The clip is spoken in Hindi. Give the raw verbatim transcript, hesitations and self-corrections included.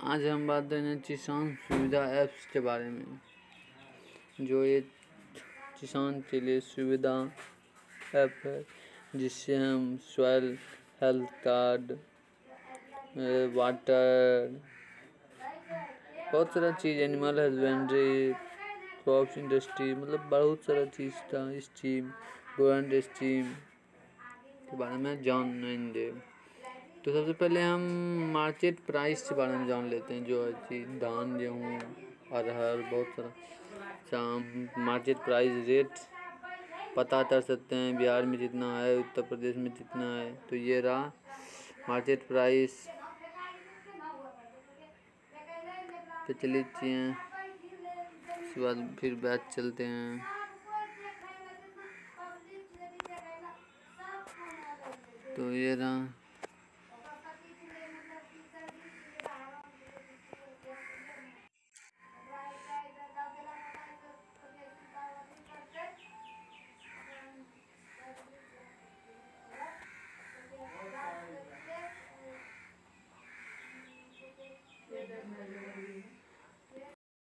आज हम बात करेंगे किसान सुविधा ऐप्स के बारे में, जो एक किसान के लिए सुविधा ऐप है जिससे हम सॉइल हेल्थ कार्ड, वाटर, बहुत सारा चीज़, एनिमल हस्बेंड्री, क्रॉप्स इंडस्ट्री, मतलब बहुत सारा चीज़ का स्कीम, गवर्नमेंट स्कीम के बारे में जानेंगे। तो सबसे पहले हम मार्केट प्राइस के बारे में जान लेते हैं, जो है कि धान, गेहूँ, अरहर, बहुत सारा शाम मार्केट प्राइस रेट पता कर सकते हैं। बिहार में जितना है, उत्तर प्रदेश में जितना है, तो ये रहा मार्केट प्राइस। तो चलिए उसके बाद फिर बैच चलते हैं। तो ये रहा